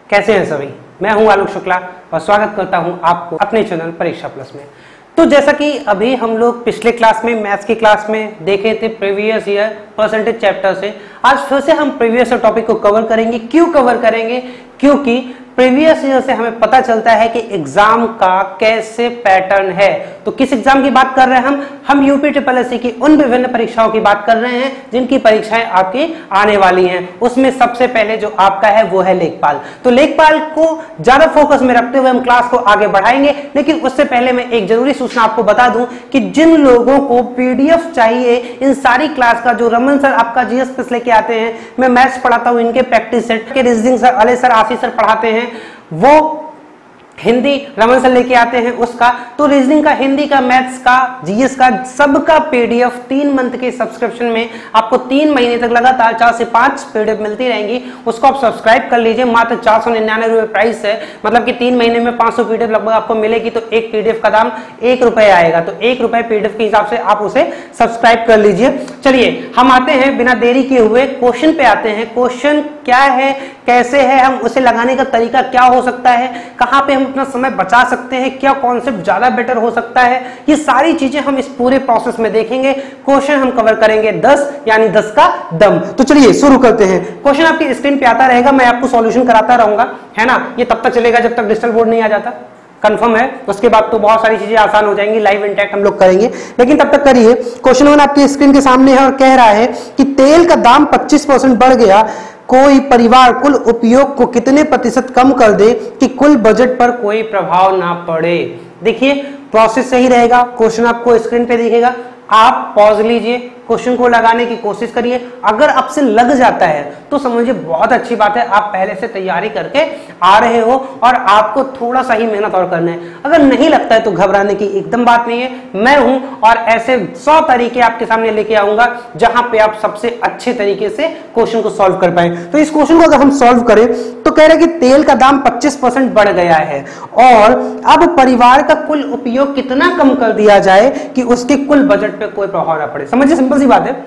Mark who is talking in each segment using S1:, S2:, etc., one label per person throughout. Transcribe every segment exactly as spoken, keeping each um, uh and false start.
S1: कैसे हैं सभी। मैं हूं आलोक शुक्ला और स्वागत करता हूं आपको अपने चैनल परीक्षा प्लस में। तो जैसा कि अभी हम लोग पिछले क्लास में मैथ्स की क्लास में देखे थे प्रीवियस ईयर परसेंटेज चैप्टर से, आज फिर से हम प्रीवियस ईयर टॉपिक को कवर करेंगे। क्यों कवर करेंगे? क्योंकि प्रीवियस ईयर से हमें पता चलता है कि एग्जाम का कैसे पैटर्न है। तो किस एग्जाम की बात कर रहे हैं हम हम यूपी ट्रिपल एससी की उन विभिन्न परीक्षाओं की बात कर रहे हैं जिनकी परीक्षाएं आपकी आने वाली हैं। उसमें सबसे पहले जो आपका है वो है लेखपाल। तो लेखपाल को ज्यादा फोकस में रखते हुए हम क्लास को आगे बढ़ाएंगे, लेकिन उससे पहले मैं एक जरूरी सूचना आपको बता दूं कि जिन लोगों को पीडीएफ चाहिए इन सारी क्लास का, जो रमन सर आपका जीएस प्लस लेके आते हैं, मैं मैथ्स पढ़ाता हूं, इनके प्रैक्टिस सेट के रीजनिंग सर अले सर आशीष सर पढ़ाते हैं, वो हिंदी रमन सर लेके आते हैं उसका। तो रीजनिंग का, हिंदी का, मैथ्स का, जीएस का, सबका पीडीएफ तीन मंथ के सब्सक्रिप्शन में आपको तीन महीने तक लगातार चार से पांच पीडीएफ मिलती रहेंगी। उसको आप सब्सक्राइब कर लीजिए, मात्र चार सौ निन्यानवे रुपए प्राइस है, मतलब कि तीन महीने में पांच सौ पीडीएफ लगभग आपको मिलेगी। तो एक पीडीएफ का दाम एक रुपए आएगा, तो एक रुपए पीडीएफ के हिसाब से आप उसे सब्सक्राइब कर लीजिए। चलिए हम आते हैं बिना देरी किए हुए क्वेश्चन पे आते हैं। क्वेश्चन क्या है, कैसे है, हम उसे लगाने का तरीका क्या हो सकता है, कहां पे हम अपना समय बचा सकते हैं, क्या कॉन्सेप्ट ज्यादा बेटर हो सकता है, ये सारी चीजें हम इस पूरे प्रोसेस में देखेंगे। क्वेश्चन हम कवर करेंगे दस, यानी दस का दम। तो चलिए शुरू करते हैं। क्वेश्चन आपकी स्क्रीन पे आता रहेगा, मैं आपको सॉल्यूशन कराता रहूंगा, है ना। ये तब तक चलेगा जब तक डिजिटल बोर्ड नहीं आ जाता, कंफर्म है। उसके बाद तो बहुत सारी चीजें आसान हो जाएंगी, लाइव इंटैक्ट हम लोग करेंगे, लेकिन तब तक करिए। क्वेश्चन वन आपकी स्क्रीन के सामने है और कह रहा है कि तेल का दाम पच्चीस परसेंट बढ़ गया, कोई परिवार कुल उपयोग को कितने प्रतिशत कम कर दे कि कुल बजट पर कोई प्रभाव ना पड़े। देखिए प्रोसेस सही रहेगा, क्वेश्चन आपको स्क्रीन पे दिखेगा, आप पॉज लीजिए, क्वेश्चन को लगाने की कोशिश करिए। अगर आपसे लग जाता है तो समझिए बहुत अच्छी बात है, आप पहले से तैयारी करके आ रहे हो और आपको थोड़ा सा ही मेहनत और करना है। अगर नहीं लगता है तो घबराने की एकदम बात नहीं है, मैं हूं और ऐसे सौ तरीके आपके सामने लेके आऊंगा जहां पे आप सबसे अच्छे तरीके से क्वेश्चन को सॉल्व कर पाए। तो इस क्वेश्चन को अगर हम सॉल्व करें तो कह रहे कि तेल का दाम पच्चीस परसेंट बढ़ गया है और अब परिवार का कुल उपयोग कितना कम कर दिया जाए कि उसके कुल बजट पे कोई प्रभाव ना पड़े। समझिए सिंपल सी बात है।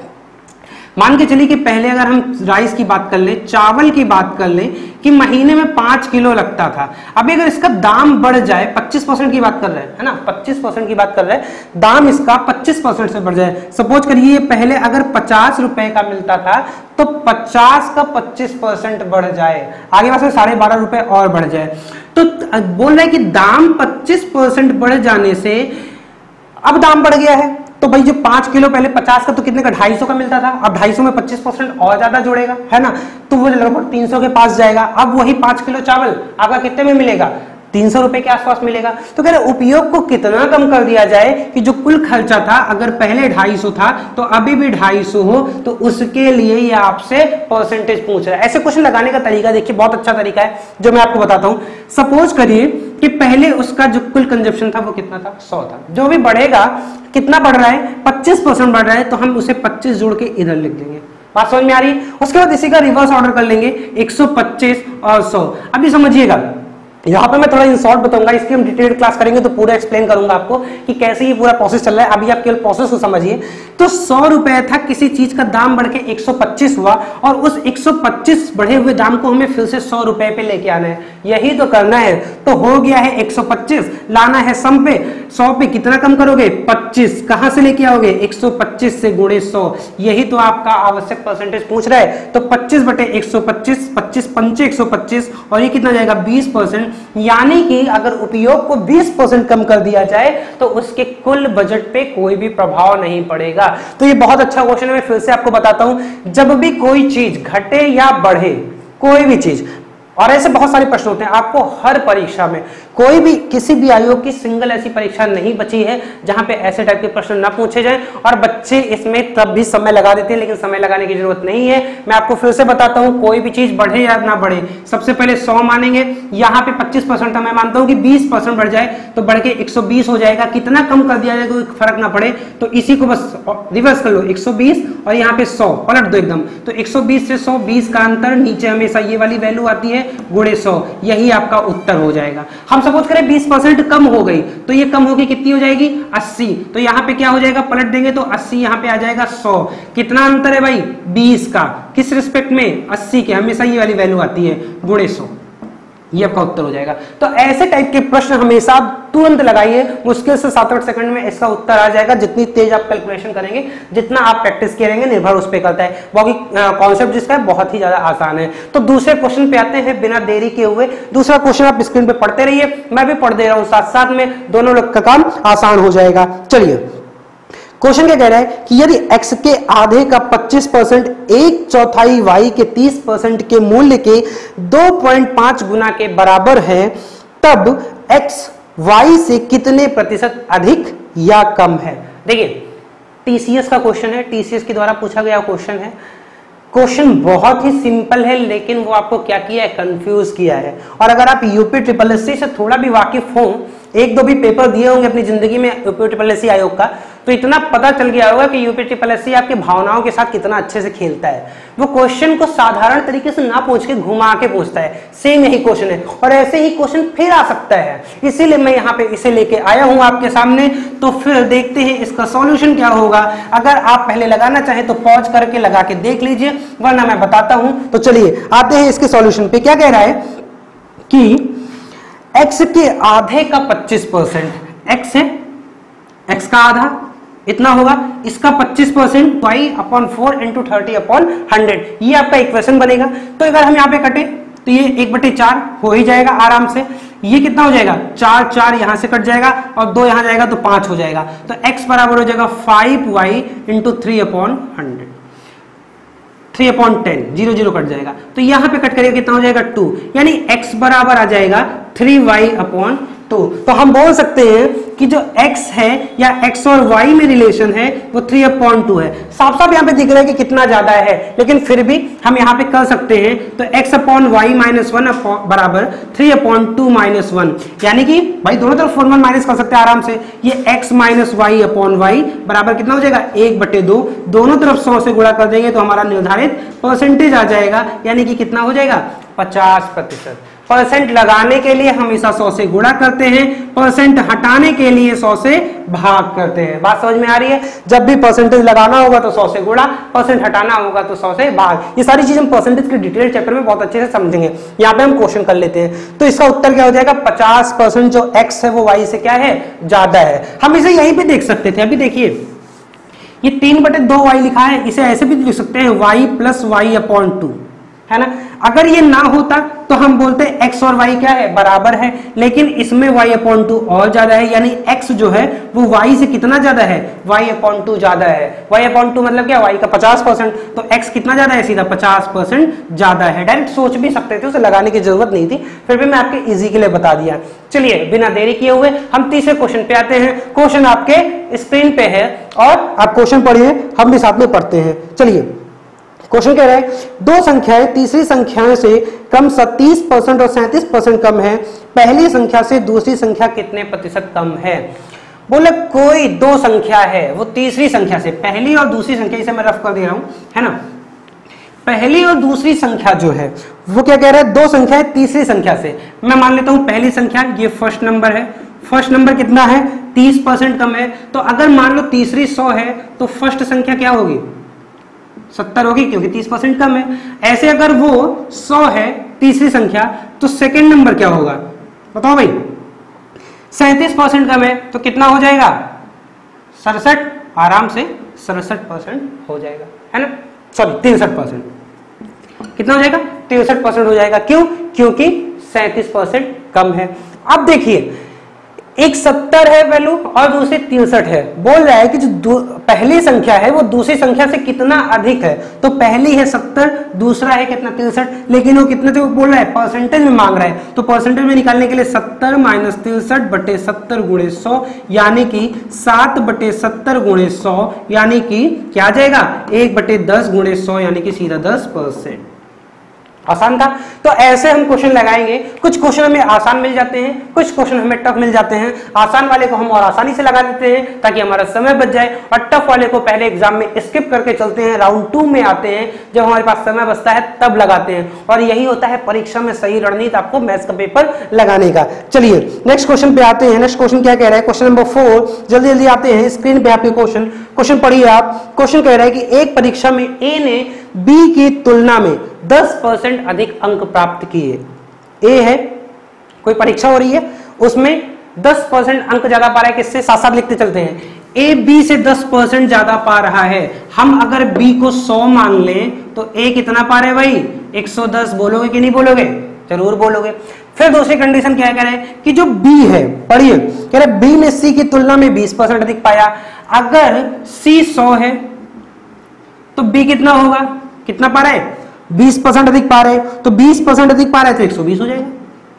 S1: मान के चलिए कि पहले अगर हम राइस की बात कर ले, चावल की बात कर ले कि महीने में पांच किलो लगता था, अभी अगर इसका दाम बढ़ जाए, पच्चीस परसेंट की बात कर रहे हैं, है ना, पच्चीस परसेंट की बात कर रहे हैं, दाम इसका पच्चीस परसेंट से बढ़ जाए। सपोज करिए ये पहले अगर पचास रुपए का मिलता था तो पचास का पच्चीस परसेंट बढ़ जाए, आगे पास में साढ़े बारह रुपए और बढ़ जाए। तो बोल रहे हैं कि दाम पच्चीस परसेंट बढ़ जाने से अब दाम बढ़ गया है, तो भाई जो पांच किलो पहले पचास का तो कितने का ढाई सौ का मिलता था, अब ढाई सौ में पच्चीस परसेंट और ज्यादा जोड़ेगा, है ना, तो वो लगभग तीन सौ के पास जाएगा। अब वही पांच किलो चावल आपका कितने में मिलेगा, तीन सौ रुपए के आसपास मिलेगा। तो कह रहे उपयोग को कितना कम कर दिया जाए कि जो कुल खर्चा था, अगर पहले ढाई सौ था तो अभी भी ढाई सौ हो, तो उसके लिए ये आपसे परसेंटेज पूछ रहा है। ऐसे क्वेश्चन लगाने का तरीका देखिए बहुत अच्छा तरीका है जो मैं आपको बताता हूं। सपोज करिए कि पहले उसका जो कुल कंजप्शन था वो कितना था, सौ था, जो भी बढ़ेगा कितना बढ़ रहा है, पच्चीस परसेंट बढ़ रहा है, तो हम उसे पच्चीस जोड़ के इधर लिख देंगे। बात समझ में आ रही है? उसके बाद इसी का रिवर्स ऑर्डर कर लेंगे, एक सौ पच्चीस और सौ। अभी समझिएगा, यहाँ पे मैं थोड़ा इन शॉर्ट बताऊंगा, इसकी हम डिटेल क्लास करेंगे तो पूरा एक्सप्लेन करूंगा आपको कि कैसे ये पूरा प्रोसेस चल रहा है। अभी आप केवल प्रोसेस को समझिए। तो सौ रुपए था, किसी चीज का दाम बढ़ के एक सौ पच्चीस हुआ और उस एक सौ पच्चीस बढ़े हुए दाम को हमें फिर से सौ रुपए पे लेके आना है, यही तो करना है। तो हो गया है एक सौ पच्चीस, लाना है सम पे, सौ पे कितना कम करोगे, पच्चीस, कहां से लेके आओगे, एक सौ पच्चीस से गुणे सौ, यही तो आपका आवश्यक परसेंटेज पूछ रहा है। तो पच्चीस बटे एक सौ पच्चीस, पच्चीस पंचे एक सौ पच्चीस और ये कितना जाएगा, बीस परसेंट। यानी कि अगर उपयोग को बीस परसेंट कम कर दिया जाए तो उसके कुल बजट पे कोई भी प्रभाव नहीं पड़ेगा। तो ये बहुत अच्छा क्वेश्चन है, मैं फिर से आपको बताता हूं। जब भी कोई चीज घटे या बढ़े, कोई भी चीज, और ऐसे बहुत सारे प्रश्न होते हैं आपको हर परीक्षा में, कोई भी किसी भी आयोग की सिंगल ऐसी परीक्षा नहीं बची है जहां पे ऐसे टाइप के प्रश्न ना पूछे जाएं, और बच्चे इसमें तब भी समय लगा देते हैं, लेकिन समय लगाने की जरूरत नहीं है। मैं आपको फिर से बताता हूं, कोई भी चीज बढ़े या ना बढ़े, सबसे पहले सौ मानेंगे, यहाँ पे पच्चीस परसेंट था, मैं मानता हूं कि बीस परसेंट बढ़ जाए तो बढ़ के एक सौ बीस हो जाएगा। कितना कम कर दिया जाए कोई फर्क ना पड़े, तो इसी को बस रिवर्स कर लो, एक सौ बीस और यहाँ पे सौ पलट दो एकदम, तो एक सौ बीस से सौ बीस का अंतर, नीचे हमेशा ये वाली वैल्यू आती है गुणे सौ, यही आपका उत्तर हो जाएगा। हम सपोज करें बीस परसेंट कम हो गई, तो ये कम होगी कितनी हो जाएगी, अस्सी, तो यहाँ पे क्या हो जाएगा, पलट देंगे तो अस्सी यहाँ पे आ जाएगा सौ। कितना अंतर है भाई, बीस का, किस रिस्पेक्ट में, अस्सी के, हमेशा ये वाली वैल्यू आती है गुणे सौ। ये आपका उत्तर हो जाएगा। तो ऐसे टाइप के प्रश्न हमेशा तुरंत लगाइए, मुश्किल से सात आठ सेकंड में इसका उत्तर आ जाएगा। जितनी तेज आप कैलकुलेशन करेंगे, जितना आप प्रैक्टिस करेंगे, निर्भर उस पर करता है। बाकी कॉन्सेप्ट जिसका है बहुत ही ज्यादा आसान है। तो दूसरे क्वेश्चन पे आते हैं बिना देरी के हुए। दूसरा क्वेश्चन आप स्क्रीन पे पढ़ते रहिए, मैं भी पढ़ दे रहा हूँ साथ साथ में, दोनों लोग का काम आसान हो जाएगा। चलिए क्वेश्चन क्या कह रहा है कि यदि x के आधे का पच्चीस परसेंट एक चौथाई y के तीस परसेंट के मूल्य के दो पॉइंट पांच गुना के बराबर है, तब x y से कितने प्रतिशत अधिक या कम है। देखिए टीसीएस का क्वेश्चन है, टीसीएस के द्वारा पूछा गया क्वेश्चन है। क्वेश्चन बहुत ही सिंपल है, लेकिन वो आपको क्या किया है, कंफ्यूज किया है। और अगर आप यूपी ट्रिपल एस सी से थोड़ा भी वाकिफ हो, एक दो भी पेपर दिए होंगे अपनी जिंदगी में यूपी ट्रिपल एस सी आयोग का, तो इतना पता चल गया होगा कि यूपी ट्रिपल एस सी आपकी भावनाओं के साथ कितना अच्छे से खेलता है। वो क्वेश्चन को साधारण तरीके से ना पूछ के घुमा के पूछता है। सेम यही क्वेश्चन है और ऐसे ही क्वेश्चन फिर आ सकता है, इसीलिए मैं यहाँ पे इसे लेके आया हूँ आपके सामने। तो फिर देखते हैं इसका सॉल्यूशन क्या होगा। अगर आप पहले लगाना चाहें तो पॉज करके लगा के देख लीजिए, वरना मैं बताता हूं। तो चलिए आते हैं इसके सॉल्यूशन पे। क्या कह रहा है कि x के आधे का पच्चीस परसेंट, x है, x का आधा इतना होगा, इसका पच्चीस percent y upon four into thirty upon hundred, ये आपका इक्वेशन बनेगा। तो अगर हम यहाँ पे कटे तो ये एक बटे चार हो ही जाएगा आराम से। ये कितना हो जाएगा, चार चार यहां से कट जाएगा और दो यहां जाएगा तो पांच हो जाएगा। तो x बराबर हो जाएगा five y into three upon hundred, three upon ten, zero zero cut जाएगा। तो यहां पे कट करेगा कितना हो जाएगा, टू, यानी x बराबर आ जाएगा थ्री वाई अपॉन टू। तो हम बोल सकते हैं कि जो x है या x और y में रिलेशन है वो थ्री अपॉन टू है। साफ साफ यहाँ पे दिख रहा है कि कितना ज्यादा है, लेकिन फिर भी हम यहाँ पे कर सकते हैं। तो x upon y minus one बराबर three upon two minus one, यानी कि भाई दोनों तरफ फोर वन माइनस कर सकते हैं आराम से। ये x minus y upon y बराबर कितना हो जाएगा, एक बटे दो। दोनों तरफ सौ से गुणा कर देंगे तो हमारा निर्धारित परसेंटेज आ जाएगा, यानी कि कितना हो जाएगा, पचास प्रतिशत। परसेंट लगाने के लिए हमेशा सौ से गुणा करते हैं, परसेंट हटाने के लिए सौ से भाग करते हैं। बात समझ में आ रही है। जब भी परसेंटेज लगाना होगा तो सौ से गुणा, परसेंट हटाना होगा तो सौ से भाग। ये सारी चीज हम परसेंटेज के डिटेल चैप्टर में बहुत अच्छे से समझेंगे। यहाँ पे हम क्वेश्चन कर लेते हैं। तो इसका उत्तर क्या हो जाएगा, पचास परसेंट जो एक्स है वो वाई से क्या है, ज्यादा है। हम इसे यहीं पे देख सकते थे। अभी देखिए ये तीन बटे दो वाई लिखा है, इसे ऐसे भी लिख सकते हैं y plus y upon two, है ना। अगर ये ना होता तो हम बोलते x और y क्या है, बराबर है, लेकिन इसमें y अपॉन टू और ज्यादा है, यानी x जो है वो y से कितना ज्यादा है, y अपॉन टू ज्यादा है। y अपॉन टू मतलब क्या, y का पचास परसेंट, तो x कितना ज्यादा है, सीधा पचास परसेंट ज्यादा है। डायरेक्ट सोच भी सकते थे, उसे लगाने की जरूरत नहीं थी, फिर भी मैं आपके इजी के लिए बता दिया। चलिए बिना देरी किए हुए हम तीसरे क्वेश्चन पे आते हैं। क्वेश्चन आपके स्क्रीन पे है और आप क्वेश्चन पढ़िए, हम भी साथ में पढ़ते हैं। चलिए क्वेश्चन कह रहा है दो संख्याएं तीसरी संख्या से कम तीस परसेंट और सैंतीस परसेंट कम है, पहली संख्या से दूसरी संख्या कितने प्रतिशत कम है। बोले कोई दो संख्या है वो तीसरी संख्या से, पहली और दूसरी संख्या, इसे मैं रफ कर दे रहा हूं, है ना। पहली और दूसरी संख्या जो है वो क्या कह रहा है, दो संख्या है तीसरी संख्या से। मैं मान लेता हूं पहली संख्या ये फर्स्ट नंबर है, फर्स्ट नंबर कितना है, तीस परसेंट कम है। तो अगर मान लो तीसरी सौ है तो फर्स्ट संख्या क्या होगी, सत्तर होगी, क्योंकि तीस परसेंट कम है। ऐसे अगर वो सौ है तीसरी संख्या तो सेकंड नंबर क्या होगा, बताओ भाई। सैंतीस परसेंट कम है तो कितना हो जाएगा, सड़सठ, आराम से सड़सठ परसेंट हो जाएगा, है ना। सॉरी तिरसठ परसेंट, कितना हो जाएगा, तिरसठ परसेंट हो जाएगा। क्यों, क्योंकि सैंतीस परसेंट कम है। अब देखिए एक सत्तर है वैल्यू और दूसरी तिरसठ है। बोल रहा है कि जो पहली संख्या है वो दूसरी संख्या से कितना अधिक है। तो पहली है सत्तर, दूसरा है कितना, तिरसठ, लेकिन वो कितने थे वो बोल रहा है, परसेंटेज में मांग रहा है। तो परसेंटेज में निकालने के लिए सत्तर माइनस तिरसठ बटे सत्तर गुणे सौ, यानी कि सात बटे सत्तर गुणे सौ, यानी कि क्या आ जाएगा, एक बटे दस गुणे सौ, यानी कि सीधा दस परसेंट। आसान था। तो ऐसे हम क्वेश्चन लगाएंगे। कुछ क्वेश्चन हमें आसान मिल जाते हैं, कुछ क्वेश्चन हमें टफ मिल जाते हैं। आसान वाले को हम और आसानी से लगा देते हैं ताकि हमारा समय बच जाए, और टफ वाले को पहले एग्जाम में स्किप करके चलते हैं, राउंड टू में आते हैं, जब हमारे पास समय बचता है तब लगाते हैं। और यही होता है परीक्षा में सही रणनीति आपको मैथ्स का पेपर लगाने का। चलिए नेक्स्ट क्वेश्चन पे आते हैं। नेक्स्ट क्वेश्चन क्या कह रहा है, क्वेश्चन नंबर फोर, जल्दी जल्दी आते हैं, स्क्रीन पे आपके क्वेश्चन क्वेश्चन पढ़िए आप। क्वेश्चन कह रहा है कि एक परीक्षा में ए ने बी की तुलना में दस परसेंट अधिक अंक प्राप्त किए। ए है, कोई परीक्षा हो रही है उसमें दस परसेंट अंक ज्यादा पा रहा है किससे, साथ साथ लिखते चलते हैं, ए बी से दस परसेंट ज्यादा पा रहा है। हम अगर बी को सौ मान लें तो ए कितना पा रहे भाई, एक सौ दस। बोलोगे कि नहीं बोलोगे, जरूर बोलोगे। फिर दूसरी कंडीशन क्या कह रहे हैं कि जो बी है, पढ़िए, कह रहे बी ने सी की तुलना में बीस परसेंट अधिक पाया। अगर सी सौ है तो बी कितना होगा, कितना पा रहे हैं, बीस परसेंट अधिक पा रहे हैं, तो बीस परसेंट अधिक पा रहे हैं तो एक सौ बीस हो जाएगा।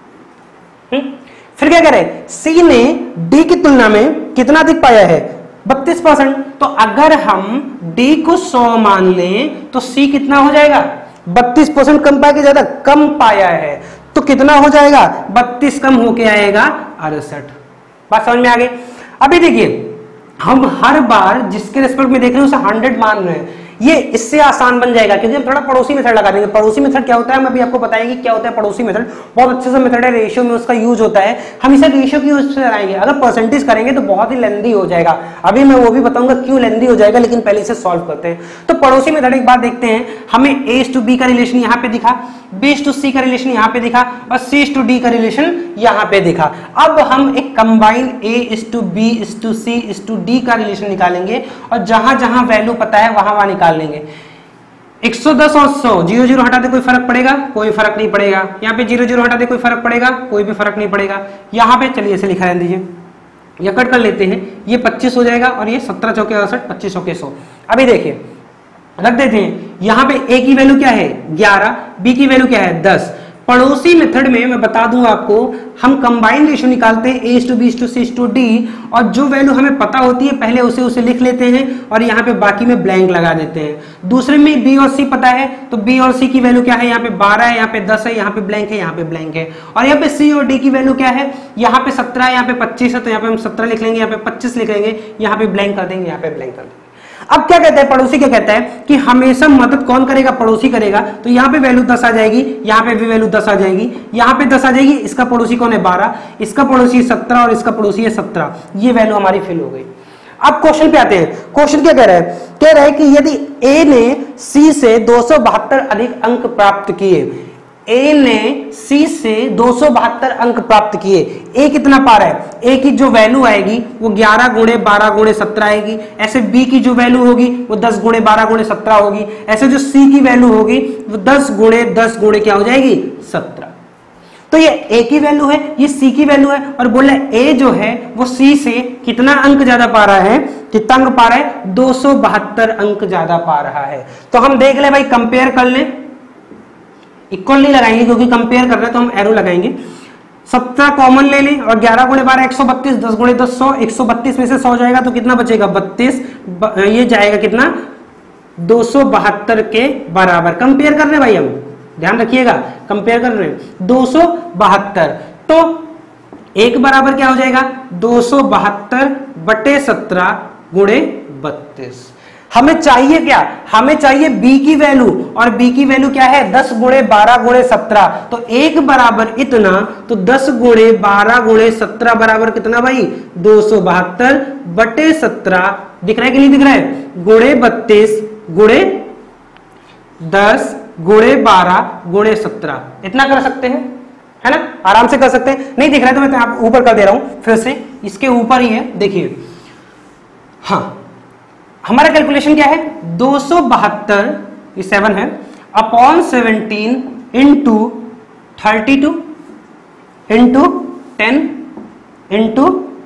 S1: हुँ? फिर क्या कह रहे हैं, सी ने डी की तुलना में कितना अधिक पाया है, बत्तीस परसेंट। तो अगर हम डी को सौ मान लें तो सी कितना हो जाएगा, बत्तीस परसेंट कम पाया कि ज्यादा, कम पाया है, तो कितना हो जाएगा, बत्तीस कम होके आएगा अड़सठ। बात समझ में आ गई। अभी देखिए हम हर बार जिसके रिस्पेक्ट में देख रहे हैं उसे हंड्रेड मान रहे हैं, ये इससे आसान बन जाएगा क्योंकि हम थोड़ा पड़ोसी मेथड लगा देंगे। पड़ोसी मेथड क्या होता है, हम अभी आपको बताएंगे क्या होता है पड़ोसी मेथड। बहुत अच्छे से मेथड है, रेशियो में उसका यूज होता है। हम इसे रेशियो की यूज से लगाएंगे, अगर परसेंटेज करेंगे तो बहुत ही लेंदी हो जाएगा। अभी मैं वो भी बताऊंगा क्यों लेंदी हो जाएगा, लेकिन पहले इसे सॉल्व करते हैं। तो पड़ोसी मेथड एक बात देखते हैं, हमें ए टू बी का रिलेशन यहाँ पे दिखा, बी टू सी का रिलेशन यहाँ पे दिखा और सी टू डी का रिलेशन यहाँ पे दिखा। अब हम एक combine A is to B is to C is to D का रिलेशन निकालेंगे और जहां जहां वैल्यू पता है वहां वहां निकाल लेंगे। एक सौ दस और सौ, जीरो जीरो हटा दे कोई फर्क पड़ेगा, कोई फर्क नहीं पड़ेगा। यहाँ पे जीरो जीरो हटा दे कोई फर्क पड़ेगा, कोई भी फर्क नहीं पड़ेगा। यहाँ पे चलिए इसे लिखा रहने दीजिए, या कट कर लेते हैं, ये पच्चीस हो जाएगा और ये सत्रह चौके अड़सठ, पच्चीस चौके सौ। अभी देखिए रख देते हैं, यहाँ पे ए की वैल्यू क्या है ग्यारह, बी की वैल्यू क्या है दस। पड़ोसी मेथड में मैं बता दूं आपको, हम कंबाइन रेशियो निकालते हैं A to B to C to D, और जो वैल्यू हमें पता होती है पहले उसे उसे लिख लेते हैं और यहाँ पे बाकी में ब्लैंक लगा देते हैं। दूसरे में बी और सी पता है तो बी और सी की वैल्यू क्या है, यहाँ पे बारह है, यहाँ पे दस है, यहाँ पे ब्लैंक है, यहाँ पे ब्लैंक है। और यहाँ पे सी और डी की वैल्यू क्या है, यहाँ पे सत्रह है, यहाँ पे पच्चीस है, तो यहाँ पे हम सत्रह लिख लेंगे, यहाँ पे पच्चीस लिख लेंगे, यहाँ पे ब्लैंक कर देंगे, यहाँ पे ब्लैंक कर देंगे। अब क्या कहता है पड़ोसी, क्या कहता है कि हमेशा मदद कौन करेगा, पड़ोसी करेगा। तो यहाँ पे वैल्यू दस आ जाएगी, यहाँ पे भी वैल्यू दस आ जाएगी, यहाँ पे दस आ जाएगी। इसका पड़ोसी कौन है बारह, इसका पड़ोसी सत्रह और इसका पड़ोसी है सत्रह। ये वैल्यू हमारी फिल हो गई। अब क्वेश्चन पे आते हैं। क्वेश्चन क्या कह रहा है, कह रहा है कि यदि ए ने सी से दो सौ बहत्तर अधिक अंक प्राप्त किए, ए ने सी से दो सौ बहत्तर अंक प्राप्त किए, ए कितना पा रहा है, ए की जो वैल्यू आएगी वो ग्यारह गुणे बारह गुणे सत्रह आएगी। ऐसे बी की जो वैल्यू होगी वो दस गुणे बारह गुणे सत्रह होगी। ऐसे जो सी की वैल्यू होगी वो दस गुणे दस गुणे क्या हो जाएगी, सत्रह। तो ये ए की वैल्यू है, ये सी की वैल्यू है, और बोला ए जो है वो सी से कितना अंक ज्यादा पा रहा है, कितना अंक पा रहा है, दो सौ बहत्तर अंक ज्यादा पा रहा है। तो हम देख ले भाई, कंपेयर कर ले, इक्वल नहीं लगाएंगे क्योंकि कंपेयर कर रहे हैं तो हम एरो लगाएंगे। सत्रह कॉमन ले लें और ग्यारह गुणे बारह एक सौ बत्तीस, दस गुणे दस सौ, एक सौ बत्तीस में से सौ जाएगा तो कितना बचेगा बत्तीस, ये जाएगा कितना दो सौ बहत्तर के बराबर। कंपेयर कर रहे हैं भाई, हम ध्यान रखिएगा कंपेयर कर रहे हैं दो सौ बहत्तर, तो एक बराबर क्या हो जाएगा दो सौ बहत्तर बटे सत्रह गुणे बत्तीस। हमें चाहिए क्या, हमें चाहिए b की वैल्यू, और b की वैल्यू क्या है दस गुणे बारह गुणे सत्रह। तो एक बराबर इतना, तो दस गुणे बारह गुणे सत्रह बराबर कितना भाई दो सौ बहत्तर बटे सत्रह, दिख रहा है कि नहीं दिख रहा है, गुणे बत्तीस गुणे दस गुणे बारह गुणे सत्रह। इतना कर सकते हैं, है ना, आराम से कर सकते हैं। नहीं दिख रहा है तो मैं आप ऊपर कर दे रहा हूं, फिर से इसके ऊपर ही है, देखिए। हाँ, हमारा कैलकुलेशन क्या है, दो सौ बहत्तर, ये सेवन है, upon seventeen into thirty two into ten into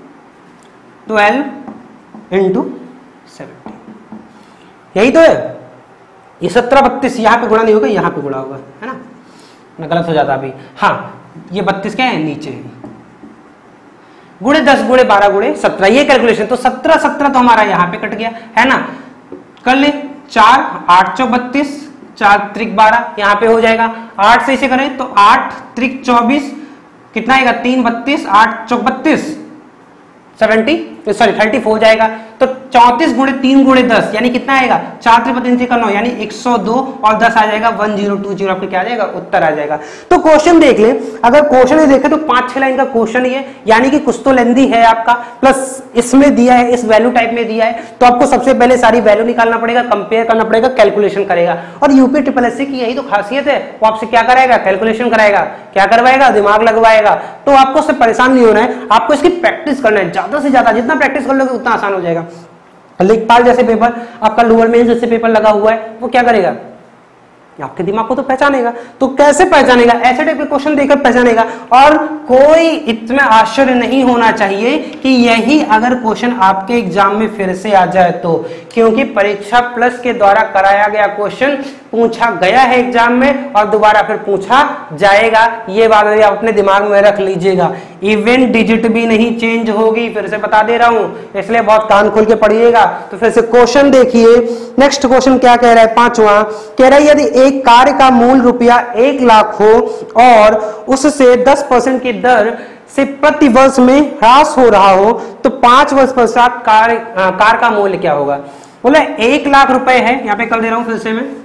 S1: twelve into seventeen, यही तो है। ये सत्रह बत्तीस यहाँ पे गुणा नहीं होगा, यहाँ पे गुणा होगा, है ना, ना गलत हो जाता अभी। हाँ, ये बत्तीस क्या है नीचे है, गुणे दस गुणे बारह गुणे सत्रह, ये कैलकुलेशन। तो सत्रह सत्रह तो हमारा यहाँ पे कट गया, है ना, कर ले, चार आठ चौ बत्तीस, चार त्रिक बारह, यहाँ पे हो जाएगा। आठ से इसे करें तो आठ त्रिक चौबीस, कितना आएगा तीन बत्तीस, आठ चौक बत्तीस, सेवेंटी सॉरी थर्टी फोर हो जाएगा। तो चौंतीस गुणे तीन गुणे दस यानी कितना आएगा, चार त्रिपति का नौ यानी एक सौ दो और दस आ जाएगा वन जीरो टू जीरो, आपको क्या आ जाएगा, उत्तर आ जाएगा। तो क्वेश्चन देख ले, अगर क्वेश्चन देखे तो पांच छह लाइन का क्वेश्चन ही है, यानी कि कुछ तो लेंथी है आपका, प्लस इसमें दिया है, इस वैल्यू टाइप में दिया है, तो आपको सबसे पहले सारी वैल्यू निकालना पड़ेगा, कंपेयर करना पड़ेगा, कैलकुलेशन करेगा। और यूपी ट्रिपल एस सी की यही तो खासियत है, वो आपसे क्या कराएगा, कैलकुलेशन कराएगा, क्या करवाएगा, दिमाग लगवाएगा। तो आपको उससे परेशान नहीं होना है, आपको इसकी प्रैक्टिस करना है, ज्यादा से ज्यादा जितना प्रैक्टिस कर लोगे उतना आसान हो जाएगा। लेखपाल जैसे पेपर, आपका लोअर मेंस जैसे पेपर लगा हुआ है, वो क्या करेगा, आपके दिमाग को तो पहचानेगा। तो कैसे पहचानेगा, ऐसे टाइप के क्वेश्चन देकर पहचानेगा। और कोई इतना आश्चर्य नहीं होना चाहिए कि यही अगर क्वेश्चन आपके एग्जाम में फिर से आ जाए तो, क्योंकि परीक्षा प्लस के द्वारा कराया गया क्वेश्चन पूछा गया है एग्जाम में और दोबारा फिर पूछा जाएगा, ये बात आप अपने दिमाग में रख लीजिएगा। इवन डिजिट भी नहीं चेंज होगी, फिर से बता दे रहा हूं, इसलिए बहुत कान खोल के पढ़िएगा। तो फिर से क्वेश्चन देखिए, नेक्स्ट क्वेश्चन क्या कह रहा है, पांचवा कह रहा है यदि एक कार्य का मूल रुपया एक लाख हो और उससे दस परसेंट की दर से प्रति वर्ष में ह्रास हो रहा हो तो पांच वर्ष पश्चात कार कार का मूल्य क्या होगा। बोले एक लाख रुपए है, यहाँ पे कर दे रहा हूं फिर से मैं,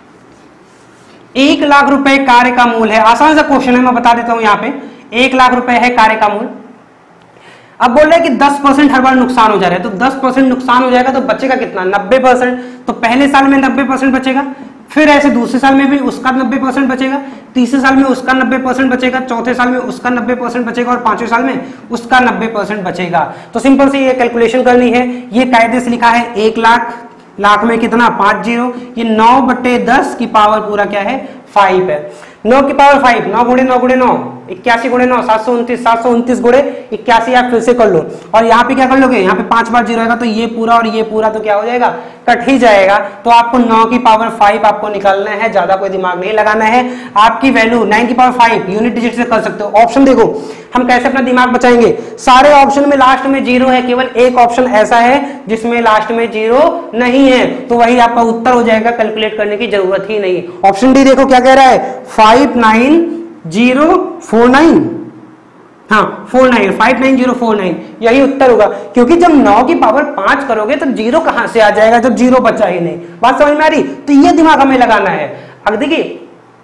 S1: एक लाख रुपए कार्य का मूल है। आसान सा क्वेश्चन है, मैं बता देता हूं। यहाँ पे एक लाख रुपए है कार्य का मूल। अब बोल रहे हैं कि दस परसेंट हर बार नुकसान हो जा रहा है, तो दस परसेंट नुकसान हो जाएगा तो बचेगा कितना, नब्बे परसेंट। तो पहले साल में नब्बे परसेंट बचेगा, फिर ऐसे दूसरे साल में भी उसका नब्बे परसेंट बचेगा, तीसरे साल में उसका नब्बे परसेंट बचेगा, चौथे साल में उसका नब्बे परसेंट बचेगा और पांचवें साल में उसका नब्बे परसेंट बचेगा। तो सिंपल से ये कैलकुलेशन करनी है। ये कायदे से लिखा है एक लाख, लाख में कितना, पांच जीरो, ये नौ बटे दस की पावर पूरा क्या है, फाइव है। नौ की पावर फाइव, नौ गुणे नौ गुणे नौ, इक्यासी गुणे नौ, सात सौ उनतीस, सात सौ उनतीस गुणे इक्यासी आप फिर से कर लो। और यहाँ पे क्या कर लोगे, यहाँ पे पांच बार जीरो आएगा तो ये पूरा और ये पूरा तो क्या हो जाएगा, कट ही जाएगा। तो आपको नौ की पावर फाइव आपको निकालना है, ज्यादा कोई दिमाग नहीं लगाना है। आपकी वैल्यू नाइन की पावर फाइव यूनिट डिजिट से कर सकते हो। ऑप्शन देखो हम कैसे अपना दिमाग बचाएंगे, सारे ऑप्शन में लास्ट में जीरो है, केवल एक ऑप्शन ऐसा है जिसमें लास्ट में जीरो नहीं है, तो वही आपका उत्तर हो जाएगा, कैलकुलेट करने की जरूरत ही नहीं। ऑप्शन डी देखो क्या कह रहा है, five nine zero four nine, हाँ four nine, five nine zero four nine, यही उत्तर होगा। क्योंकि जब नौ की पावर पांच करोगे तो जीरो कहां से आ जाएगा जब जीरो बचा ही नहीं। बात समझ में आ रही, तो ये दिमाग हमें लगाना है। अब देखिए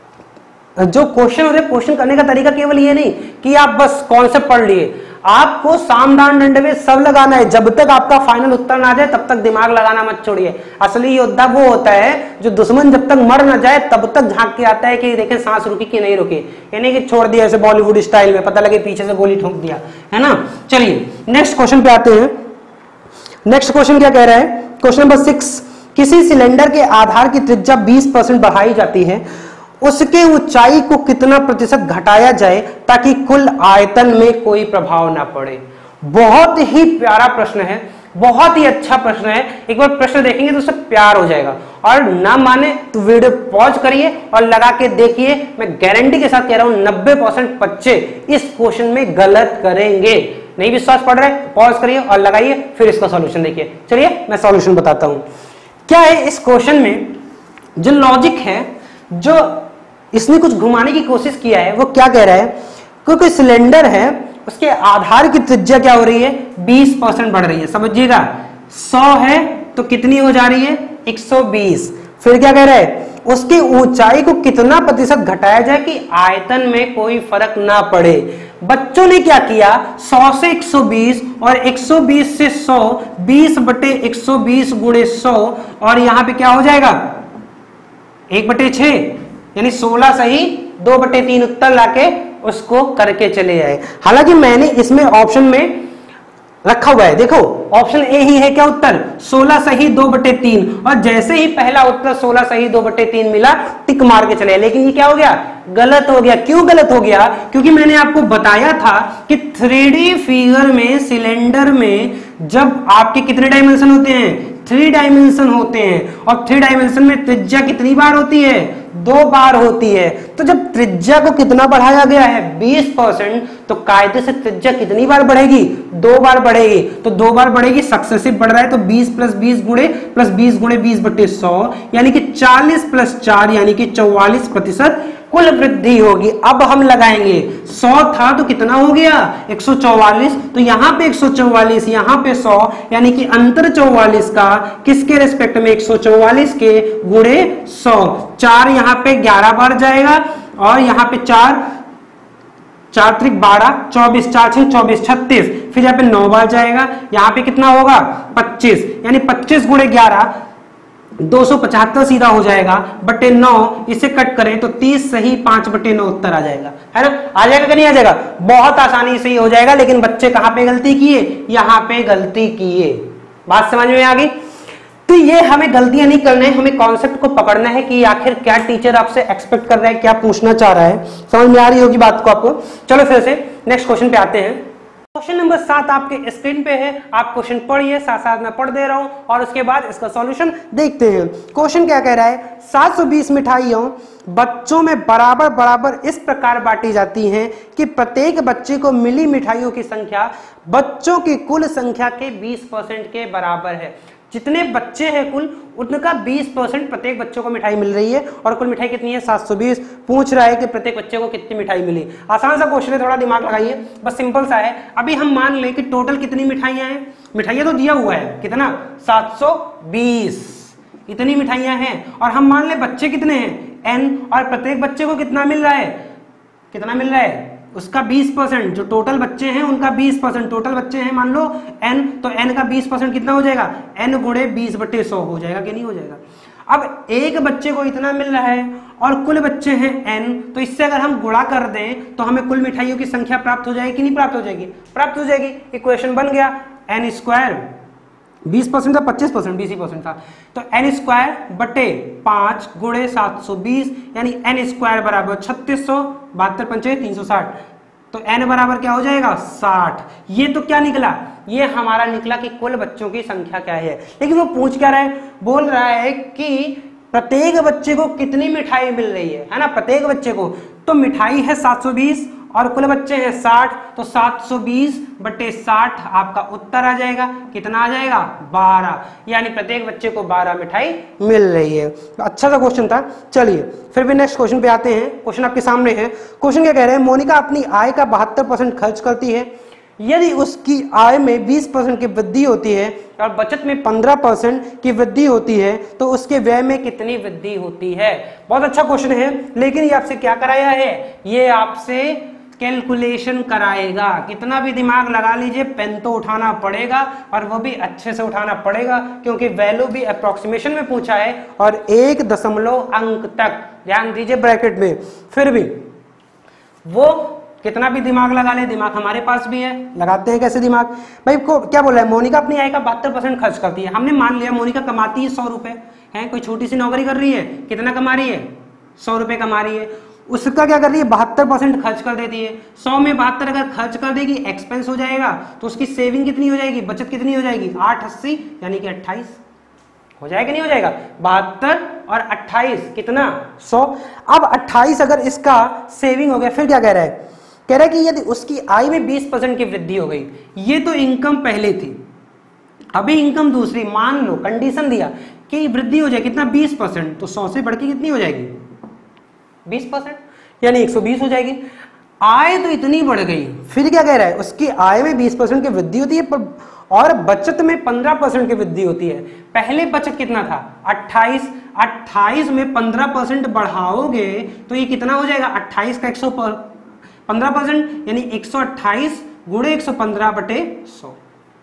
S1: जो क्वेश्चन हो रहे, क्वेश्चन करने का तरीका केवल ये नहीं कि आप बस कॉन्सेप्ट पढ़ लिए, आपको साम दान दंड में सब लगाना है। जब तक आपका फाइनल उत्तर ना जाए तब तक दिमाग लगाना मत छोड़िए। असली योद्धा वो होता है जो दुश्मन जब तक मर ना जाए तब तक झांक के आता है कि देखें सांस रुकी कि नहीं रुकी, यानी कि छोड़ दिया ऐसे बॉलीवुड स्टाइल में, पता लगे पीछे से गोली ठोक दिया, है ना। चलिए नेक्स्ट क्वेश्चन पे आते हैं। नेक्स्ट क्वेश्चन क्या कह रहा है, क्वेश्चन नंबर सिक्स, किसी सिलेंडर के आधार की त्रिज्या बीस परसेंट बढ़ाई जाती है, उसके ऊंचाई को कितना प्रतिशत घटाया जाए ताकि कुल आयतन में कोई प्रभाव ना पड़े। बहुत ही प्यारा प्रश्न है, बहुत ही अच्छा प्रश्न है। एक बार प्रश्न देखेंगे तो उससे प्यार हो जाएगा, और ना माने तो वीडियो पॉज करिए और लगा के देखिए। मैं गारंटी के साथ कह रहा हूं नब्बे परसेंट बच्चे इस क्वेश्चन में गलत करेंगे। नहीं विश्वास पड़ रहा है, पॉज करिए और लगाइए, फिर इसका सॉल्यूशन देखिए। चलिए मैं सॉल्यूशन बताता हूं। क्या है इस क्वेश्चन में, जो लॉजिक है, जो इसने कुछ घुमाने की कोशिश किया है, वो क्या कह रहा है, क्योंकि सिलेंडर है उसके आधार की त्रिज्या क्या हो रही है, बीस परसेंट बढ़ रही है। समझिएगा, सौ है तो कितनी हो जा रही है, एक सौ बीस। फिर क्या कह रहा है, उसकी ऊंचाई को कितना प्रतिशत घटाया जाए कि आयतन में कोई फर्क ना पड़े। बच्चों ने क्या किया, सौ से एक सौ बीस और एक सौ बीस से सौ, बीस बटे एक सौ बीस गुणे सौ, और यहां पे क्या हो जाएगा, एक बटे छह, यानी सोलह सही दो बटे तीन उत्तर लाके उसको करके चले जाए। हालांकि मैंने इसमें ऑप्शन में रखा हुआ है, देखो ऑप्शन ए ही है क्या उत्तर, सोलह सही दो बटे तीन, और जैसे ही पहला उत्तर सोलह सही दो बटे तीन मिला टिक मार के चले। लेकिन ये क्या हो गया, गलत हो गया। क्यों गलत हो गया, क्योंकि मैंने आपको बताया था कि थ्री डी फिगर में सिलेंडर में जब आपके कितने डायमेंशन होते हैं, थ्री डायमेंशन होते हैं, और थ्री डायमेंशन में त्रिज्या कितनी बार होती है, दो बार होती है। तो जब त्रिज्या को कितना बढ़ाया गया है, बीस परसेंट, तो कायदे से त्रिज्या कितनी बार बढ़ेगी, दो बार बढ़ेगी। तो दो बार बढ़ेगी, सक्सेसिव बढ़ रहा है, तो बीस प्लस बीस गुणे प्लस बीस गुणे बीस बटे सौ, यानी कि चालीस प्लस चार यानी कि चौवालीस प्रतिशत कुल वृद्धि होगी। अब हम लगाएंगे, सौ था तो कितना हो गया एक सौ चौवालीस, तो यहाँ पे एक सौ चौवालीस, यहाँ पे सौ, यानी कि अंतर चौवालीस का किसके रेस्पेक्ट में, एक सौ चौवालीस के गुणे सौ, चार यहाँ पे ग्यारह बार जाएगा और यहाँ पे चार चार त्रिक बारह, चौबीस, चार छह चौबीस, छत्तीस, फिर यहाँ पे नौ बार जाएगा, यहाँ पे कितना होगा पच्चीस, यानी पच्चीस गुणे ग्यारह दो सौ पचहत्तर सीधा हो जाएगा, बटे नौ, इसे कट करें तो तीस सही पांच बटे नौ उत्तर आ जाएगा, है ना। आ जाएगा कि नहीं आ जाएगा, बहुत आसानी से ही हो जाएगा। लेकिन बच्चे कहां पे गलती किए, यहां पे गलती किए। बात समझ में आ गई। तो ये हमें गलतियां नहीं करना है, हमें कॉन्सेप्ट को पकड़ना है कि आखिर क्या टीचर आपसे एक्सपेक्ट कर रहा है, क्या पूछना चाह रहा है। समझ में आ रही होगी बात को आपको। चलो फिर से नेक्स्ट क्वेश्चन पे आते हैं। क्वेश्चन नंबर सात आपके स्क्रीन पे है, आप क्वेश्चन पढ़िए, साथ साथ मैं पढ़ दे रहा हूं और उसके बाद इसका सॉल्यूशन देखते हैं। क्वेश्चन क्या कह रहा है, सात सौ बीस मिठाइयों बच्चों में बराबर बराबर इस प्रकार बांटी जाती हैं कि प्रत्येक बच्चे को मिली मिठाइयों की संख्या बच्चों की कुल संख्या के बीस परसेंट के बराबर है। जितने बच्चे हैं कुल, उनका बीस परसेंट प्रत्येक बच्चों को मिठाई मिल रही है। और कुल मिठाई कितनी है, सात सौ बीस। पूछ रहा है कि प्रत्येक बच्चे को कितनी मिठाई मिली। आसान सा क्वेश्चन है, थोड़ा दिमाग लगाइए, बस सिंपल सा है। अभी हम मान लें कि टोटल कितनी मिठाइयां हैं, मिठाइयां तो दिया हुआ है कितना, सात सौ बीस, इतनी मिठाइयां हैं। और हम मान लें बच्चे कितने हैं, एन, और प्रत्येक बच्चे को कितना मिल रहा है, कितना मिल रहा है, उसका बीस परसेंट, जो टोटल बच्चे हैं उनका बीस परसेंट, टोटल बच्चे हैं मान लो n, तो n का बीस परसेंट कितना हो जाएगा, n गुणे बीस बटे सौ हो जाएगा कि नहीं हो जाएगा। अब एक बच्चे को इतना मिल रहा है और कुल बच्चे हैं n, तो इससे अगर हम गुणा कर दें तो हमें कुल मिठाइयों की संख्या प्राप्त हो जाएगी कि नहीं प्राप्त हो जाएगी, प्राप्त हो जाएगी। इक्वेशन बन गया, एन स्क्वायर बीस परसेंट था, पच्चीस परसेंट बीस परसेंट था, तो एन स्क्वायर बटे पांच गुणे सात सौ बीस, यानी एन स्क्वायर बराबर छत्तीस सौ, बहत्तर पंचे तीन सौ साठ, तो एन बराबर क्या हो जाएगा साठ। ये तो क्या निकला, ये हमारा निकला कि कुल बच्चों की संख्या क्या है। लेकिन वो पूछ क्या रहा है, बोल रहा है कि प्रत्येक बच्चे को कितनी मिठाई मिल रही है, है ना, प्रत्येक बच्चे को। तो मिठाई है सात सौ बीस और कुल बच्चे हैं साठ, तो सात सौ बीस बटे साठ आपका उत्तर आ जाएगा, कितना आ जाएगा बारह, यानी प्रत्येक बच्चे को बारह मिठाई मिल रही है। तो अच्छा सा क्वेश्चन था। चलिए फिर भी नेक्स्ट क्वेश्चन पे आते हैं। क्वेश्चन आपके सामने है। क्वेश्चन क्या कह रहे हैं, मोनिका अपनी आय का बहत्तर परसेंट खर्च करती है। यदि उसकी आय में बीस परसेंट की वृद्धि होती है और बचत में पंद्रह परसेंट की वृद्धि होती है तो उसके व्यय में कितनी वृद्धि होती है। बहुत अच्छा क्वेश्चन है, लेकिन ये आपसे क्या कराया है, ये आपसे कैलकुलेशन कराएगा। कितना भी दिमाग लगा लीजिए, पेन तो उठाना पड़ेगा और वो भी अच्छे से उठाना पड़ेगा, क्योंकि वैल्यू भी अप्रोक्सीमेशन में पूछा है और एक दशमलव अंक तक, ध्यान दीजिए ब्रैकेट में। फिर भी वो कितना भी दिमाग लगा ले, दिमाग हमारे पास भी है, लगाते हैं कैसे दिमाग। भाई को क्या बोल रहा है, मोनिका अपनी आय का बहत्तर परसेंट खर्च करती है। हमने मान लिया मोनिका कमाती है सौ रुपए, है कोई छोटी सी नौकरी कर रही है, कितना कमा रही है, सौ रुपए कमा रही है। उसका क्या कर रही है, बहत्तर परसेंट खर्च कर देती है। सौ में बहत्तर अगर खर्च कर देगी, एक्सपेंस हो जाएगा, तो उसकी सेविंग कितनी हो जाएगी, बचत कितनी हो जाएगी, आठ अस्सी यानी कि अट्ठाईस हो जाएगा, नहीं हो जाएगा, बहत्तर और अट्ठाईस कितना सौ। अब अट्ठाईस अगर इसका सेविंग हो गया, फिर क्या कह रहा है, कह रहा है कि यदि उसकी आय में बीस परसेंट की वृद्धि हो गई, ये तो इनकम पहले थी, अभी इनकम दूसरी, मान लो कंडीशन दिया कि वृद्धि हो जाए कितना बीस परसेंट, तो सौ से बढ़ के कितनी हो जाएगी बीस परसेंट, यानी एक सौ बीस हो जाएगी। आय तो इतनी बढ़ गई, फिर क्या कह रहा है, उसकी आय में बीस परसेंट की वृद्धि होती है पर और बचत में पंद्रह परसेंट की वृद्धि होती है। पहले बचत कितना था अट्ठाईस, अट्ठाईस में पंद्रह परसेंट बढ़ाओगे तो ये कितना हो जाएगा, अट्ठाईस का एक सौ पंद्रह परसेंट यानी एक सौ अट्ठाईस गुणे एक सौ पंद्रह बटे सौ,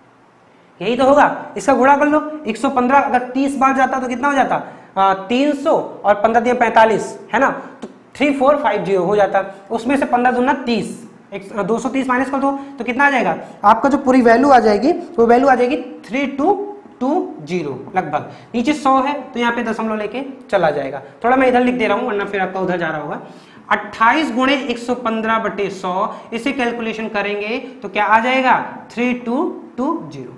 S1: यही तो होगा। इसका गुणा कर लो, एक सौ पंद्रह अगर तीस बार जाता तो कितना हो जाता, तीन सौ और पंद्रह दिया पैंतालीस, है ना, तो थ्री फोर फाइव जीरो हो जाता। उसमें से पंद्रह दूना तीस, दो सौ तीस माइनस कर दो तो कितना आ जाएगा, आपका जो पूरी वैल्यू आ जाएगी वो वैल्यू आ जाएगी थ्री टू टू जीरो लगभग। नीचे सौ है तो यहाँ पे दशमलव लेके चला जाएगा। थोड़ा मैं इधर लिख दे रहा हूँ वरना फिर आपका उधर जा रहा होगा। अट्ठाईस गुणे एक सौ पंद्रह बटे सौ, इसे कैलकुलेशन करेंगे तो क्या आ जाएगा थ्री टू टू जीरो,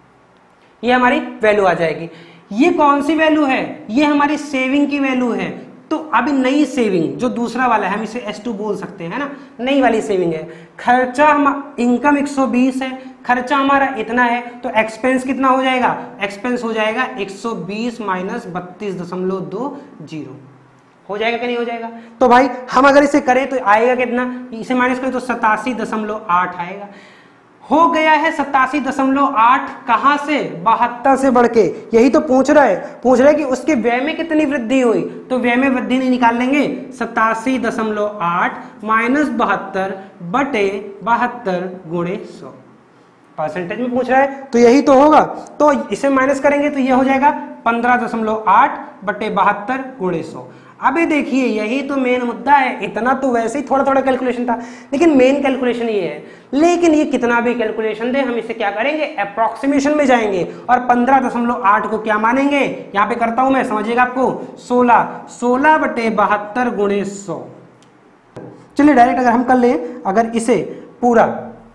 S1: ये हमारी वैल्यू आ जाएगी। ये कौन सी वैल्यू है, ये हमारी सेविंग की वैल्यू है। तो अभी नई सेविंग जो दूसरा वाला है, हम इसे एस टू बोल सकते हैं ना, नई वाली सेविंग है। खर्चा हम इनकम एक सौ बीस है, खर्चा हमारा इतना है, तो एक्सपेंस कितना हो जाएगा, एक्सपेंस हो जाएगा एक सौ बीस माइनस बत्तीस दशमलव दो जीरो। हो जाएगा कि नहीं हो जाएगा? तो भाई हम अगर इसे करें तो आएगा कितना, इसे माइनस करें तो सतासी दशमलव आठ आएगा। हो गया है सतासी दशमलव आठ, कहां से, बहत्तर से बढ़ के। यही तो पूछ रहा है, पूछ रहा है कि उसके व्यय में कितनी वृद्धि हुई, तो व्यय में वृद्धि नहीं निकाल लेंगे, सतासी दशमलव आठ माइनस बहत्तर बटे बहत्तर गुणे सौ, परसेंटेज में पूछ रहा है तो यही तो होगा। तो इसे माइनस करेंगे तो ये हो जाएगा पंद्रह दशमलव आठ बटे बहत्तर गुणे सौ। अभी देखिए यही तो मेन मुद्दा है, इतना तो वैसे ही थोड़ा थोड़ा कैलकुलेशन था, लेकिन मेन कैलकुलेशन ये है। लेकिन ये कितना भी कैलकुलेशन दे, हम इसे क्या करेंगे, अप्रोक्सीमेशन में जाएंगे और पंद्रह दशमलव आठ को क्या मानेंगे, यहाँ पे करता हूं मैं, समझिएगा आपको, सोलह सोलह बटे बहत्तर गुणे सौ। चलिए डायरेक्ट अगर हम कर ले, अगर इसे पूरा,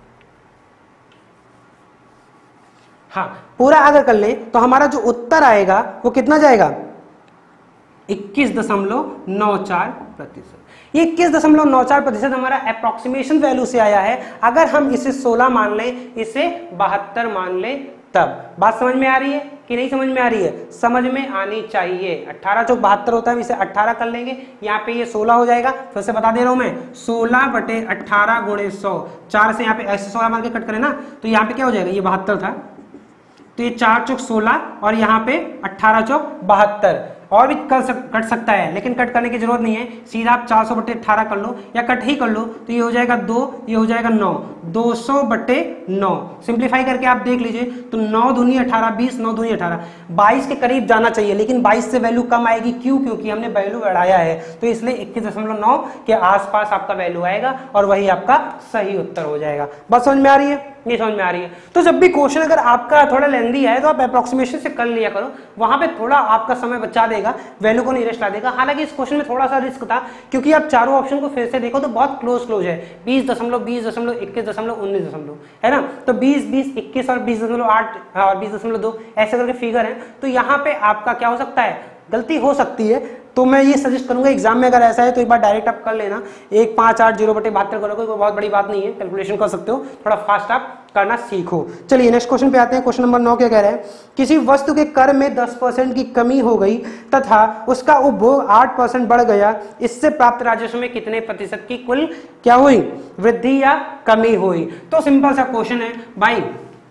S1: हाँ पूरा अगर कर ले तो हमारा जो उत्तर आएगा वो कितना जाएगा, इक्कीस दशमलव नौ चार प्रतिशत। ये इक्कीस दशमलव नौ चार प्रतिशत हमारा अप्रोक्सीमेशन वैल्यू से आया है। अगर हम इसे सोलह मान लें, इसे बहत्तर मान लें, तब बात समझ में आ रही है कि नहीं समझ में आ रही है? समझ में आनी चाहिए। अट्ठारह चौक बहत्तर होता है, इसे अट्ठारह कर लेंगे, यहाँ पे ये सोलह हो जाएगा। फिर से बता दे रहा हूं मैं, सोलह बटे अट्ठारह गुणे सौ, चार से यहाँ पे ऐसे सोलह मान के कट करें ना, तो यहाँ पे क्या हो जाएगा, ये बहत्तर था तो ये चार चौक सोलह और यहाँ पे अट्ठारह चौक बहत्तर, और भी कर सक, कट सकता है, लेकिन कट करने की जरूरत नहीं है, सीधा आप चार सौ बटे अट्ठारह कर लो या कट ही कर लो, तो ये हो जाएगा दो, ये हो जाएगा नौ, दो सौ बटे नौ। सिंप्लीफाई करके आप देख लीजिए तो नौ दूनी अठारह, बीस, नौ दूनी अठारह, बाईस के करीब जाना चाहिए, लेकिन बाईस से वैल्यू कम आएगी। क्यों? क्योंकि हमने वैल्यू बढ़ाया है, तो इसलिए इक्कीस दशमलव नौ के आसपास आपका वैल्यू आएगा और वही आपका सही उत्तर हो जाएगा। बात समझ में आ रही है? नहीं समझ में आ रही है तो जब भी क्वेश्चन अगर आपका थोड़ा लेंदी है तो आप अप्रोक्सीमेशन से कर लिया करो, वहां पे थोड़ा आपका समय बचा देगा, वैल्यू को नीरेस्ट ला देगा। हालांकि इस क्वेश्चन में थोड़ा सा रिस्क था, क्योंकि आप चारों ऑप्शन को फिर से देखो तो बहुत क्लोज क्लोज है, बीस दशमलव बीस दशमलव इक्कीस दशमलव उन्नीस दशमलव, है ना, तो बीस बीस इक्कीस और बीस दशमलव आठ और बीस दशमलव दो ऐसे करके फिगर है। तो यहाँ पे आपका क्या हो सकता है, गलती हो सकती है। तो मैं ये सजेस्ट करूंगा एग्जाम में अगर ऐसा है तो एक बार डायरेक्ट आप कर लेना, एक पांच आठ जीरो बटे बहत्तर करोगे, कोई बहुत बड़ी बात नहीं है, कैलकुलेशन कर सकते हो, थोड़ा फास्ट आप करना सीखो। चलिए नेक्स्ट क्वेश्चन पे आते हैं। क्वेश्चन नंबर नौ क्या कह रहे हैं, किसी वस्तु के कर में दस परसेंट की कमी हो गई तथा उसका उपभोग आठ परसेंट बढ़ गया, इससे प्राप्त राजस्व में कितने प्रतिशत की कुल क्या हुई, वृद्धि या कमी हुई? तो सिंपल सा क्वेश्चन है भाई,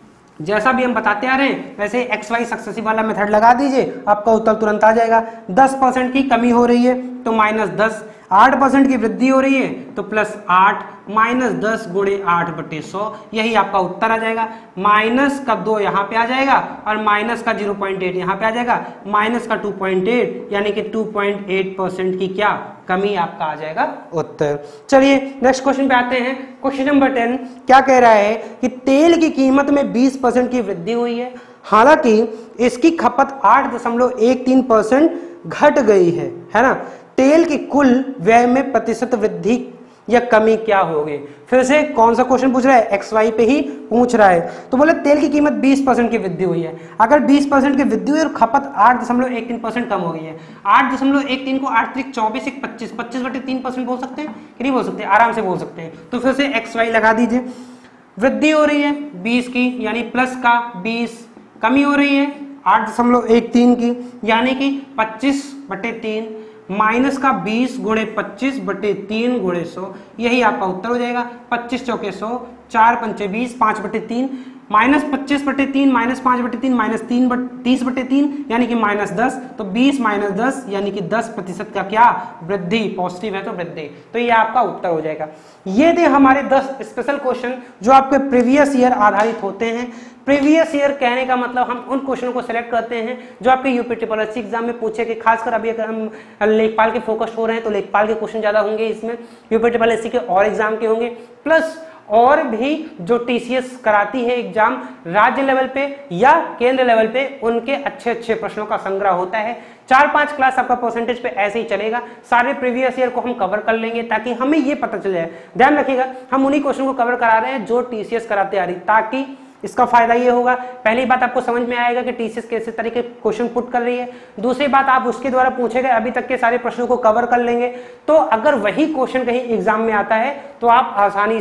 S1: जैसा भी हम बताते आ रहे हैं वैसे एक्स वाई सक्सेसिव वाला मेथड लगा दीजिए, आपका उत्तर तुरंत आ जाएगा। दस परसेंट की कमी हो रही है तो माइनस दस, आठ परसेंट की वृद्धि हो रही है तो प्लस आठ, माइनस दस गुणे आठ बटे सौ, यही आपका उत्तर आ जाएगा। माइनस का दो यहाँ पे आ जाएगा और माइनस का जीरो पॉइंट एट यहाँ पे आ जाएगा, माइनस का टू पॉइंट एट यानी कि टू पॉइंट एट परसेंट की क्या कमी आपका आ जाएगा उत्तर। चलिए नेक्स्ट क्वेश्चन पे आते हैं। क्वेश्चन नंबर टेन क्या कह रहा है कि तेल की कीमत में बीस परसेंट की वृद्धि हुई है, हालांकि इसकी खपत आठ दशमलव एक तीन परसेंट घट गई है, है ना। तेल की कुल व्यय में प्रतिशत वृद्धि या कमी क्या होगी? फिर से कौन सा क्वेश्चन पूछ रहा है, एक्स वाई पे ही पूछ रहा है। तो बोले तेल की कीमत बीस परसेंट की वृद्धि हुई है, अगर बीस परसेंट की वृद्धि हुई और खपत आठ दशमलव एक तीन परसेंट कम हो गई है, आठ दशमलव एक तीन को आठ त्रिक चौबीस एक पच्चीस, पच्चीस बटे तीन परसेंट बोल सकते हैं कि नहीं बोल सकते? आराम से बोल सकते हैं। तो फिर से एक्स वाई लगा दीजिए, वृद्धि हो रही है बीस की यानी प्लस का बीस, कमी हो रही है आठ दशमलव एक तीन की यानी कि पच्चीस बटे तीन, माइनस का बीस गुणे पच्चीस बटे तीन गुणे सौ, यही आपका उत्तर हो जाएगा। पच्चीस चौके सौ, चार पंचे बीस, पांच बटे तीन, माइनस पच्चीस बटे तीन, माइनस पांच बटे तीन, माइनस तीन बट तीस बटे तीन यानी कि माइनस दस, तो बीस माइनस दस यानी कि दस प्रतिशत का क्या वृद्धि, पॉजिटिव है तो वृद्धि, तो ये आपका उत्तर हो जाएगा। ये थे हमारे दस स्पेशल क्वेश्चन जो आपके प्रीवियस ईयर आधारित होते हैं। प्रीवियस ईयर कहने का मतलब हम उन क्वेश्चनों को सिलेक्ट करते हैं जो आपके UP triple S C exam में पूछे गए। खासकर अभी अगर हम लेखपाल के फोकस हो रहे हैं तो लेखपाल के क्वेश्चन ज्यादा होंगे इसमें, यूपी ट्रिपल एस सी के और एग्जाम के होंगे, प्लस और भी जो टीसीएस कराती है एग्जाम राज्य लेवल पे या केंद्र लेवल पे, उनके अच्छे अच्छे प्रश्नों का संग्रह होता है। चार पांच क्लास आपका परसेंटेज पे ऐसे ही चलेगा, सारे प्रीवियस ईयर को हम कवर कर लेंगे ताकि हमें ये पता चल जाए। ध्यान रखिएगा हम उन्हीं क्वेश्चन को कवर करा रहे हैं जो टीसीएस कराते आ रही, ताकि इसका फायदा ये होगा, पहली बात आपको समझ में आएगा कि टीसीएस कैसे तरीके क्वेश्चन पुट कर रही है, दूसरी बात आप उसके द्वारा पूछे गए अभी तक के सारे प्रश्नों को कवर कर लेंगे। तो अगर वही क्वेश्चन कहीं एग्जाम में आता है तो आप आसानी से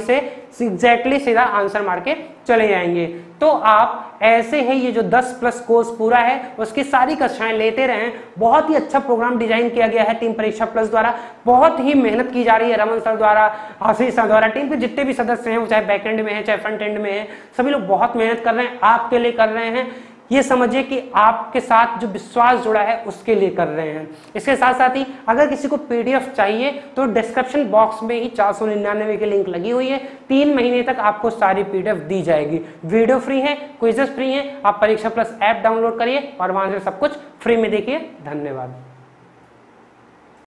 S1: एग्जैक्टली सीधा आंसर मार के चले जाएंगे। तो आप ऐसे ही ये जो दस प्लस कोर्स पूरा है उसकी सारी कक्षाएं लेते रहें। बहुत ही अच्छा प्रोग्राम डिजाइन किया गया है टीम परीक्षा प्लस द्वारा, बहुत ही मेहनत की जा रही है रमन सर द्वारा, आशीष सर द्वारा, टीम के जितने भी सदस्य हैं वो चाहे बैक एंड में है चाहे फ्रंट एंड में है, सभी लोग बहुत मेहनत कर रहे हैं, आपके लिए कर रहे हैं। ये समझिए कि आपके साथ जो विश्वास जुड़ा है उसके लिए कर रहे हैं। इसके साथ साथ ही अगर किसी को पीडीएफ चाहिए तो डिस्क्रिप्शन बॉक्स में ही चार सौ निन्यानवे की लिंक लगी हुई है, तीन महीने तक आपको सारी पीडीएफ दी जाएगी। वीडियो फ्री है, क्विजेस फ्री है, आप परीक्षा प्लस ऐप डाउनलोड करिए और वहां से सब कुछ फ्री में देखिए। धन्यवाद।